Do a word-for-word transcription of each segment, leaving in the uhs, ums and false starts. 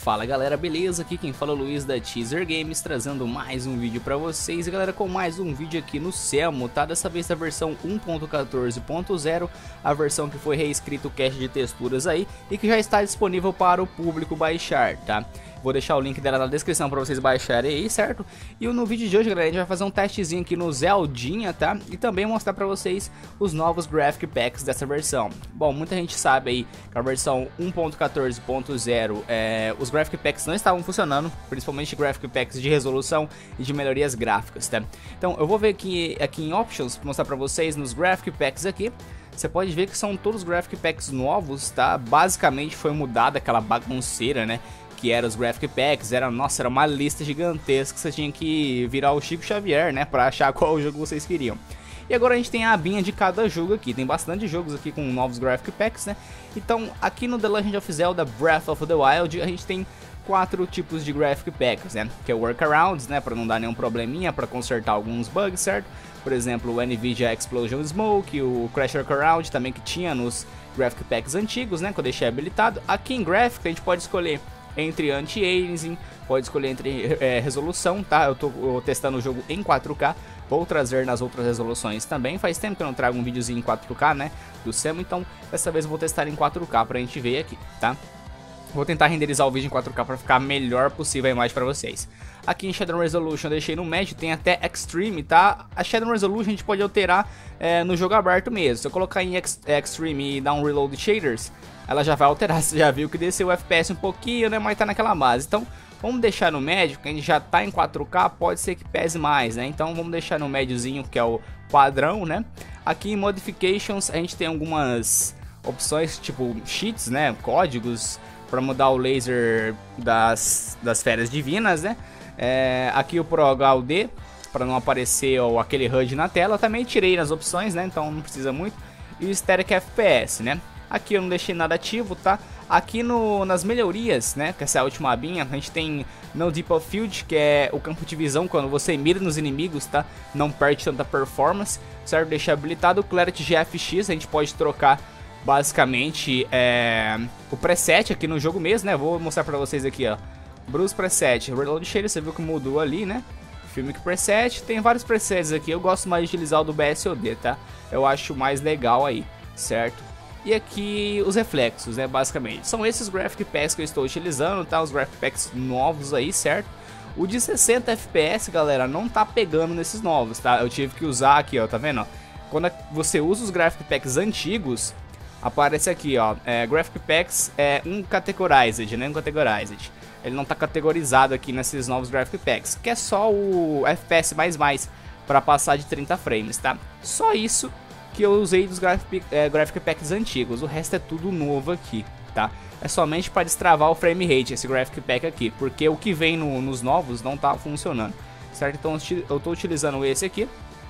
Fala galera, beleza? Aqui quem fala é o Luiz da Teaser Games, trazendo mais um vídeo pra vocês. E galera, com mais um vídeo aqui no Cemo, tá? Dessa vez a versão um ponto quatorze ponto zero, a versão que foi reescrito o cache de texturas aí e que já está disponível para o público baixar, tá? Vou deixar o link dela na descrição para vocês baixarem aí, certo? E no vídeo de hoje, galera, a gente vai fazer um testezinho aqui no Zeldinha, tá? E também mostrar para vocês os novos Graphic Packs dessa versão. Bom, muita gente sabe aí que a versão um ponto quatorze ponto zero, é, os Graphic Packs não estavam funcionando, principalmente Graphic Packs de resolução e de melhorias gráficas, tá? Então, eu vou ver aqui, aqui em Options, mostrar para vocês nos Graphic Packs aqui. Você pode ver que são todos Graphic Packs novos, tá? Basicamente foi mudada aquela bagunceira, né? Que eram os Graphic Packs, era, nossa, era uma lista gigantesca, você tinha que virar o Chico Xavier, né, pra achar qual jogo vocês queriam. E agora a gente tem a abinha de cada jogo aqui, tem bastante jogos aqui com novos Graphic Packs, né. Então aqui no The Legend of Zelda Breath of the Wild a gente tem quatro tipos de Graphic Packs, né, que é o Workarounds, né, pra não dar nenhum probleminha, pra consertar alguns bugs, certo? Por exemplo, o NVIDIA Explosion Smoke, o Crash Workaround também que tinha nos Graphic Packs antigos, né, que eu deixei habilitado. Aqui em Graphic a gente pode escolher entre anti-aliasing, pode escolher entre é, resolução, tá? Eu tô eu, testando o jogo em quatro K, vou trazer nas outras resoluções também. Faz tempo que eu não trago um videozinho em quatro K, né, do Cemo, então dessa vez eu vou testar em quatro K pra gente ver aqui, tá? Vou tentar renderizar o vídeo em quatro K para ficar melhor possível a imagem para vocês. Aqui em Shadow Resolution eu deixei no médio, tem até Extreme, tá? A Shadow Resolution a gente pode alterar é, no jogo aberto mesmo. Se eu colocar em Ex Extreme e dar um Reload Shaders, ela já vai alterar. Você já viu que desceu o F P S um pouquinho, né? Mas tá naquela base. Então vamos deixar no médio, que a gente já tá em quatro K, pode ser que pese mais, né? Então vamos deixar no médiozinho, que é o padrão, né? Aqui em Modifications a gente tem algumas opções, tipo cheats, né? Códigos para mudar o laser das, das esferas divinas, né? É, aqui o Pro H U D, para não aparecer ó, aquele H U D na tela. Eu também tirei nas opções, né? Então não precisa muito. E o Static F P S, né? Aqui eu não deixei nada ativo, tá? Aqui no, nas melhorias, né? Que essa é a última abinha, a gente tem No Deep of Field, que é o campo de visão quando você mira nos inimigos, tá? Não perde tanta performance, certo? Deixar habilitado o Clarity G F X, a gente pode trocar basicamente é, o preset aqui no jogo mesmo, né? Vou mostrar pra vocês aqui, ó. Bruce Preset, Reload Shader, você viu que mudou ali, né? Filmic Preset, tem vários presets aqui. Eu gosto mais de utilizar o do B S O D, tá? Eu acho mais legal aí, certo? E aqui os reflexos, né? Basicamente, são esses Graphic Packs que eu estou utilizando, tá? Os Graphic Packs novos aí, certo? O de sessenta F P S, galera, não tá pegando nesses novos, tá? Eu tive que usar aqui, ó, tá vendo? Quando você usa os Graphic Packs antigos, aparece aqui, ó, é, Graphic Packs é Uncategorized, né? Uncategorized. Ele não tá categorizado aqui nesses novos Graphic Packs, que é só o F P S mais mais para passar de trinta frames, tá? Só isso que eu usei dos Graphic, é, Graphic Packs antigos, o resto é tudo novo aqui, tá? É somente para destravar o frame rate esse Graphic Pack aqui, porque o que vem no, nos novos não tá funcionando, certo? Então eu tô utilizando esse aqui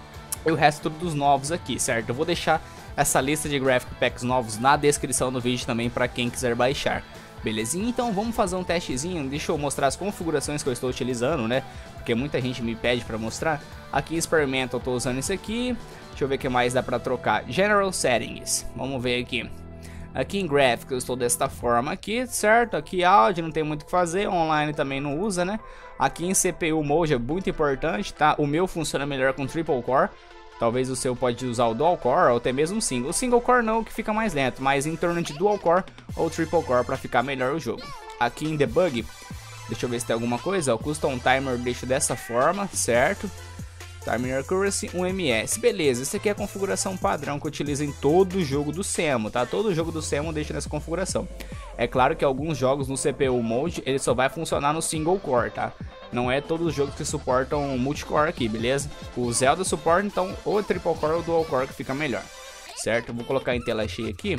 e o resto tudo dos novos aqui, certo? Eu vou deixar essa lista de Graphic Packs novos na descrição do vídeo também para quem quiser baixar. Belezinha? Então vamos fazer um testezinho, deixa eu mostrar as configurações que eu estou utilizando, né? Porque muita gente me pede para mostrar. Aqui em Experimental eu estou usando esse aqui, deixa eu ver o que mais dá para trocar. General Settings, vamos ver aqui. Aqui em Graphics eu estou desta forma aqui, certo? Aqui áudio, não tem muito o que fazer, online também não usa, né? Aqui em C P U Mode é muito importante, tá? O meu funciona melhor com Triple Core. Talvez o seu pode usar o Dual Core ou até mesmo um Single. O Single Core não, que fica mais lento, mas em torno de Dual Core ou Triple Core para ficar melhor o jogo. Aqui em Debug, deixa eu ver se tem alguma coisa. O Custom Timer deixo dessa forma, certo? Timer Accuracy, um M S. Beleza, essa aqui é a configuração padrão que eu utilizo em todo jogo do Cemo, tá? Todo jogo do Cemo deixa nessa configuração. É claro que alguns jogos no C P U Mode, ele só vai funcionar no Single Core, tá? Não é todos os jogos que suportam multicore aqui, beleza? O Zelda suporta, então, ou Triple Core ou Dual Core que fica melhor, certo? Eu vou colocar em tela cheia aqui,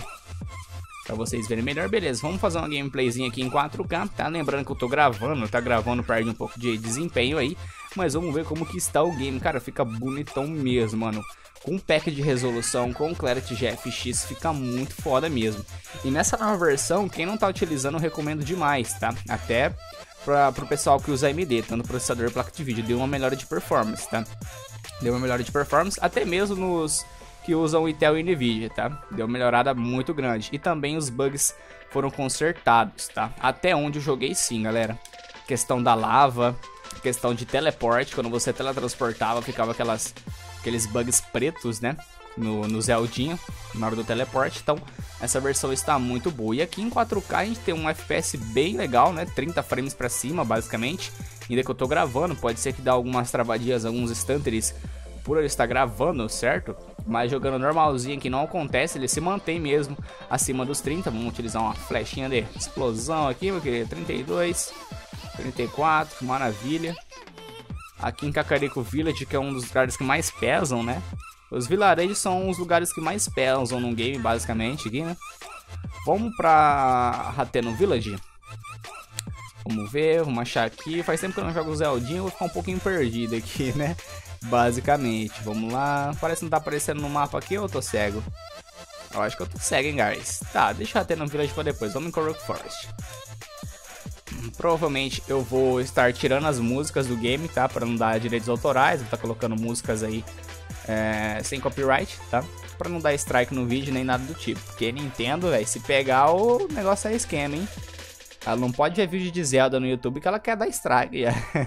pra vocês verem melhor, beleza? Vamos fazer uma gameplayzinha aqui em quatro K, tá? Lembrando que eu tô gravando, tá gravando, perde um pouco de desempenho aí, mas vamos ver como que está o game, cara, fica bonitão mesmo, mano. Com pack de resolução, com Clarity G F X, fica muito foda mesmo. E nessa nova versão, quem não tá utilizando, eu recomendo demais, tá? Até para pro pessoal que usa A M D, tanto processador e placa de vídeo, deu uma melhora de performance, tá? Deu uma melhora de performance, até mesmo nos que usam Intel e Nvidia, tá? Deu uma melhorada muito grande. E também os bugs foram consertados, tá? Até onde eu joguei sim, galera. Questão da lava, questão de teleporte, quando você teletransportava, ficava aquelas, aqueles bugs pretos, né? No, no Zeldinha, na hora do teleporte. Então, essa versão está muito boa. E aqui em quatro K a gente tem um F P S bem legal, né? trinta frames pra cima, basicamente. Ainda que eu tô gravando, pode ser que dá algumas travadinhas, alguns stutters por ele estar gravando, certo? Mas jogando normalzinho aqui não acontece, ele se mantém mesmo acima dos trinta. Vamos utilizar uma flechinha de explosão aqui, meu querido. trinta e dois, trinta e quatro, maravilha. Aqui em Kakariko Village, que é um dos lugares que mais pesam, né? Os vilarejos são os lugares que mais pesam no game, basicamente, aqui, né? Vamos pra Hateno Village. Vamos ver, vamos achar aqui. Faz tempo que eu não jogo Zeldinha, eu vou ficar um pouquinho perdido aqui, né? Basicamente, vamos lá. Parece que não tá aparecendo no mapa aqui ou eu tô cego? Eu acho que eu tô cego, hein, guys? Tá, deixa eu Hateno Village pra depois. Vamos em Korok Forest. Provavelmente eu vou estar tirando as músicas do game, tá? Pra não dar direitos autorais. Vou estar colocando músicas aí é, sem copyright, tá? Pra não dar strike no vídeo nem nada do tipo. Porque Nintendo, velho, se pegar o negócio é esquema, hein? Ela não pode ver vídeo de Zelda no YouTube que ela quer dar strike.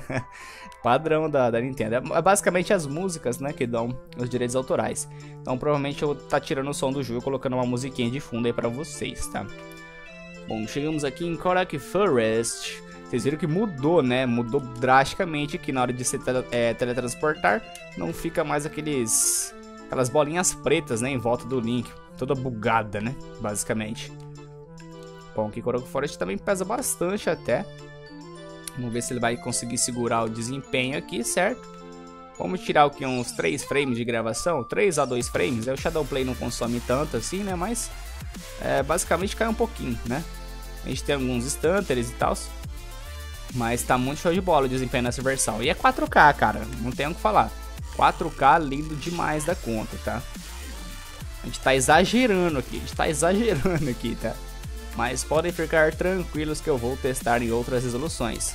Padrão da, da Nintendo. É basicamente as músicas, né, que dão os direitos autorais. Então provavelmente eu vou estar tirando o som do jogo e colocando uma musiquinha de fundo aí pra vocês, tá? Bom, chegamos aqui em Korok Forest. Vocês viram que mudou, né? Mudou drasticamente aqui na hora de se tele, é, teletransportar. Não fica mais aqueles... aquelas bolinhas pretas, né, em volta do Link. Toda bugada, né, basicamente. Bom, aqui Korok Forest também pesa bastante até. Vamos ver se ele vai conseguir segurar o desempenho aqui, certo? Vamos tirar o que? Uns três frames de gravação? três a dois frames. O Shadowplay não consome tanto assim, né? Mas é, basicamente cai um pouquinho, né? A gente tem alguns stutters e tal. Mas tá muito show de bola o desempenho nessa versão. E é quatro K, cara. Não tem o que falar. quatro K lindo demais da conta, tá? A gente tá exagerando aqui. A gente tá exagerando aqui, tá? Mas podem ficar tranquilos que eu vou testar em outras resoluções.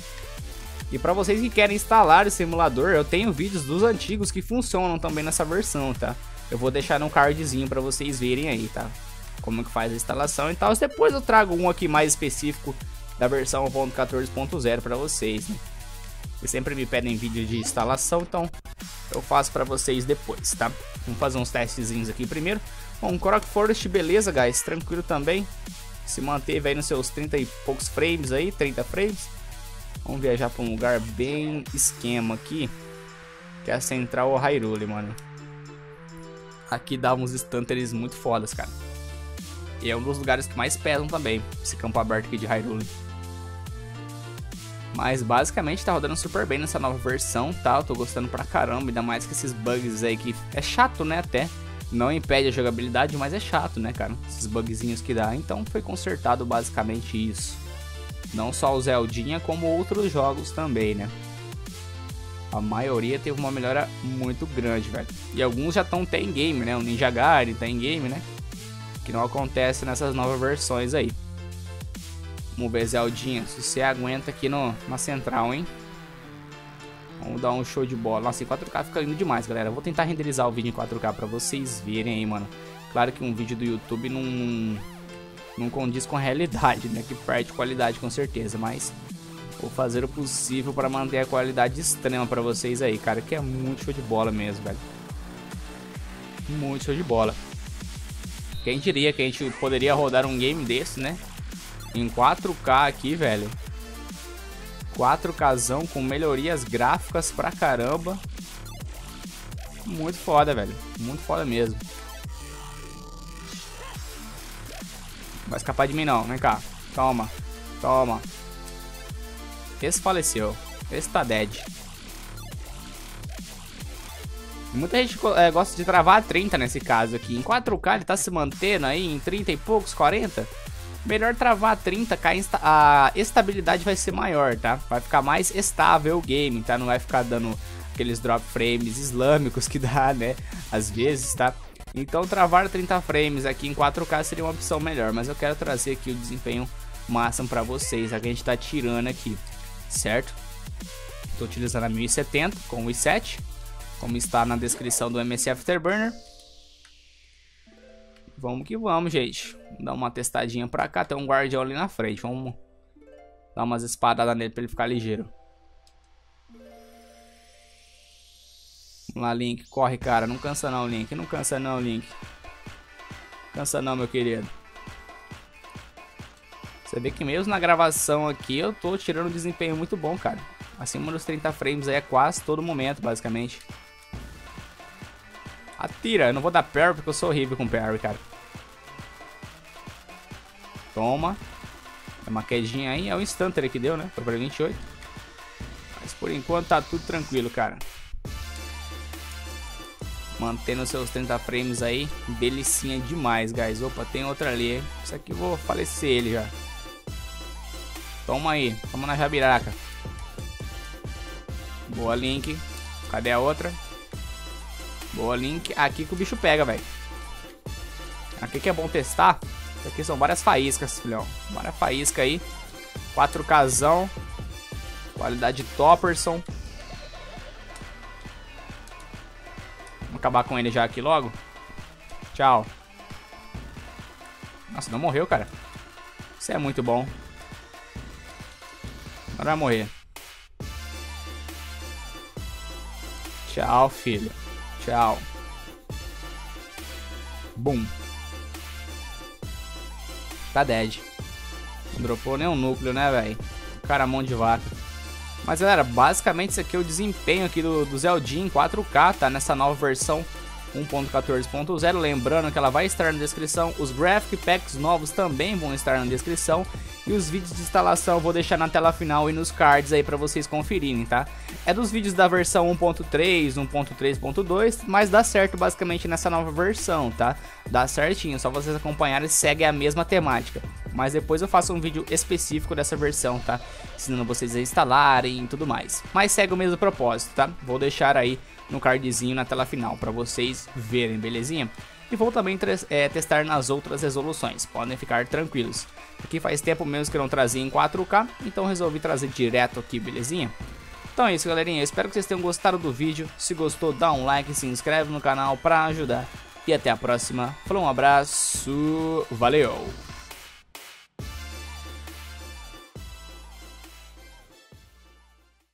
E para vocês que querem instalar esse simulador, eu tenho vídeos dos antigos que funcionam também nessa versão, tá? Eu vou deixar no cardzinho para vocês verem aí, tá? Como que faz a instalação e tal. Depois eu trago um aqui mais específico da versão um ponto quatorze ponto zero para vocês, né? Vocês sempre me pedem vídeo de instalação, então eu faço para vocês depois, tá? Vamos fazer uns testezinhos aqui primeiro. Bom, Korok Forest, beleza, guys? Tranquilo também. Se manteve aí nos seus trinta e poucos frames aí, trinta frames. Vamos viajar para um lugar bem esquema aqui, que é a Central Hyrule, mano. Aqui dá uns stutters muito fodas, cara. E é um dos lugares que mais pesam também, esse campo aberto aqui de Hyrule. Mas basicamente tá rodando super bem nessa nova versão, tá? Eu tô gostando pra caramba, ainda mais que esses bugs aí que é chato, né, até. Não impede a jogabilidade, mas é chato, né, cara? Esses bugzinhos que dá. Então foi consertado basicamente isso. Não só o Zeldinha, como outros jogos também, né? A maioria teve uma melhora muito grande, velho. E alguns já estão até em game, né? O Ninja Gaiden tá em game, né? Que não acontece nessas novas versões aí. Vamos ver, Zeldinha, se você aguenta aqui no, na central, hein? Vamos dar um show de bola. Nossa, em quatro K fica lindo demais, galera. Vou tentar renderizar o vídeo em quatro K pra vocês verem aí, mano. Claro que um vídeo do YouTube não, não, não condiz com a realidade, né? Que perde qualidade com certeza, mas vou fazer o possível para manter a qualidade extrema pra vocês aí, cara. Que é muito show de bola mesmo, velho. Muito show de bola. Quem diria que a gente poderia rodar um game desse, né? Em quatro K aqui, velho. quatro Kzão com melhorias gráficas pra caramba. Muito foda, velho. Muito foda mesmo. Não vai escapar de mim não, vem cá. Toma, toma. Esse faleceu. Esse tá dead. Muita gente é, gosta de travar a trinta nesse caso aqui. Em quatro K ele tá se mantendo aí em trinta e poucos, quarenta. Melhor travar a trinta, a estabilidade vai ser maior, tá? Vai ficar mais estável o game, tá? Não vai ficar dando aqueles drop frames islâmicos que dá, né? Às vezes, tá? Então travar trinta frames aqui em quatro K seria uma opção melhor. Mas eu quero trazer aqui o desempenho máximo pra vocês, a que a gente tá tirando aqui, certo? Tô utilizando a mil e setenta com o i sete, como está na descrição do M S Afterburner. Vamos que vamos, gente. Vamos dar uma testadinha pra cá. Tem um guardião ali na frente. Vamos dar umas espadadas nele pra ele ficar ligeiro. Vamos lá, Link. Corre, cara. Não cansa não, Link. Não cansa não, Link. Cansa não, meu querido. Você vê que mesmo na gravação aqui eu tô tirando um desempenho muito bom, cara. Acima dos trinta frames aí é quase todo momento, basicamente. Atira. Eu não vou dar parry porque eu sou horrível com parry, cara. Toma. É uma quedinha aí. É o instanter que deu, né? Foi pra vinte e oito. Mas por enquanto tá tudo tranquilo, cara. Mantendo seus trinta frames aí. Delicinha demais, guys. Opa, tem outra ali, hein? Isso aqui eu vou falecer ele já. Toma aí. Toma na jabiraca. Boa, Link. Cadê a outra? Boa, Link. Aqui que o bicho pega, velho. Aqui que é bom testar. Aqui são várias faíscas, filhão. Várias faíscas aí. quatro Kzão. Qualidade Topperson. Vamos acabar com ele já aqui logo. Tchau. Nossa, não morreu, cara. Isso é muito bom. Agora vai morrer. Tchau, filho. Tchau. Bum. Tá dead. Não dropou nenhum núcleo, né, velho? Cara, mão de vaca. Mas, galera, basicamente isso aqui é o desempenho aqui do, do Zeldin em quatro K, tá? Nessa nova versão um ponto quatorze ponto zero. Lembrando que ela vai estar na descrição. Os Graphic Packs novos também vão estar na descrição. E os vídeos de instalação eu vou deixar na tela final e nos cards aí pra vocês conferirem, tá? É dos vídeos da versão um ponto três, um ponto três ponto dois, mas dá certo basicamente nessa nova versão, tá? Dá certinho, só vocês acompanharem, segue a mesma temática. Mas depois eu faço um vídeo específico dessa versão, tá? Ensinando vocês a instalarem e tudo mais. Mas segue o mesmo propósito, tá? Vou deixar aí no cardzinho na tela final pra vocês verem, belezinha? E vou também é, testar nas outras resoluções, podem ficar tranquilos. Aqui faz tempo mesmo que eu não trazia em quatro K, então resolvi trazer direto aqui, belezinha? Então é isso, galerinha, eu espero que vocês tenham gostado do vídeo. Se gostou, dá um like, se inscreve no canal pra ajudar. E até a próxima. Falou, um abraço, valeu!